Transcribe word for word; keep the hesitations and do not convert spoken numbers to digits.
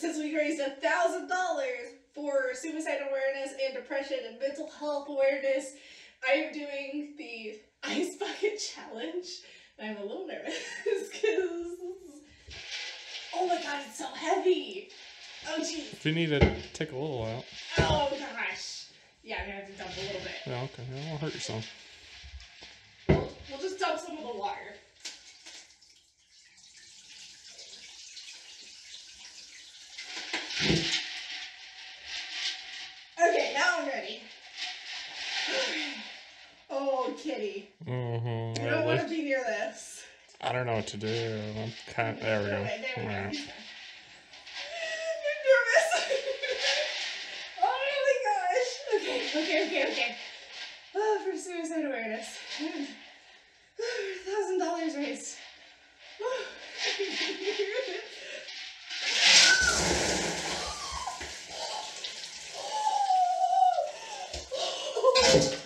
since we raised a thousand dollars for suicide awareness and depression and mental health awareness, I am doing the Icebucket challenge. And I'm a little nervous because, oh my god, it's so heavy. Oh jeez. If you need to take a little out. Oh gosh. Yeah, I'm gonna have to dump a little bit. Yeah, okay. You won't hurt yourself. We'll, we'll just dump some of the water. Okay, now I'm ready. Oh, kitty. Mm-hmm. You don't want to be near this. I don't know what to do. I'm kind of, there we go. Okay, there we go. Right. I'm nervous. Oh my gosh. Okay, okay, okay, okay. Oh, for suicide awareness. Thousand dollars raised. Oh.